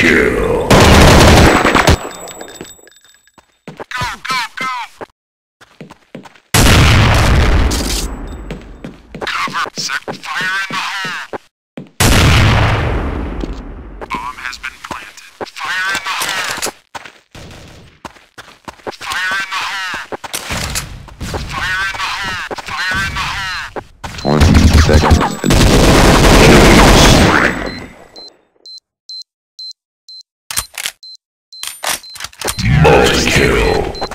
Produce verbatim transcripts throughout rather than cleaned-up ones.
kill. Cover. Set fire in the hole. Bomb has been planted. Fire in the hole. Fire in the hole. Fire in the hole. Fire in the hole. Twenty seconds until multi-kill.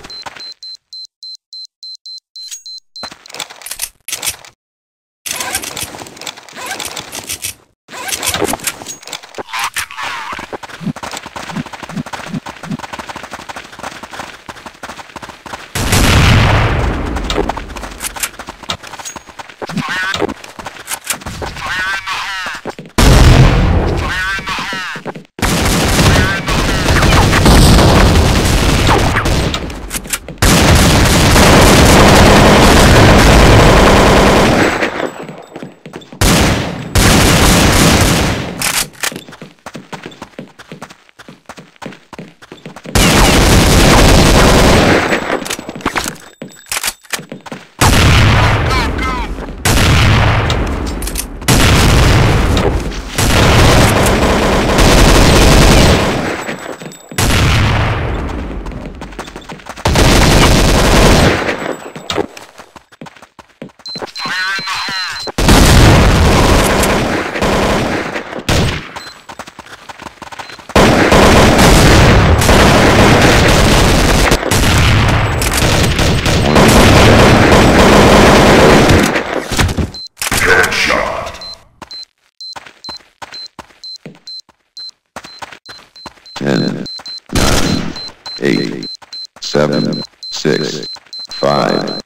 ten, nine, eight, seven, six, five,